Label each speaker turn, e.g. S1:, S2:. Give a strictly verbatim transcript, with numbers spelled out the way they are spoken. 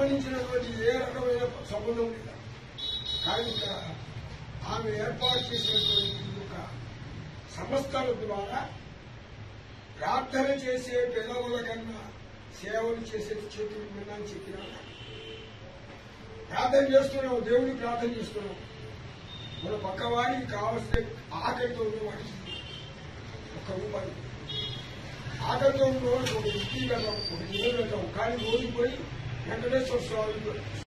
S1: సంబంధించినటువంటి ఏ రకమైన సంబంధం లేదు. కానీ ఇక్కడ ఆమె ఏర్పాటు చేసినటువంటి ఒక సంస్థల ద్వారా ప్రార్థన చేసే పిల్లల కన్నా సేవలు చేసే చేతులు విన్నాను చెప్పినా ప్రార్థన చేస్తున్నాం, దేవుడిని ప్రార్థన చేస్తున్నాం. మన పక్క వారికి కావాల్సిన ఆకలితో ఉన్న వాటికి ఒక రూపాయి ఆకలితో ఉన్న వాళ్ళకి ఒక ఇంటి వెళ్ళాం, ఒక ఇల్లు వెళ్ళాం. కానీ రోజు పోయి వెంకటేశ్వర స్వామి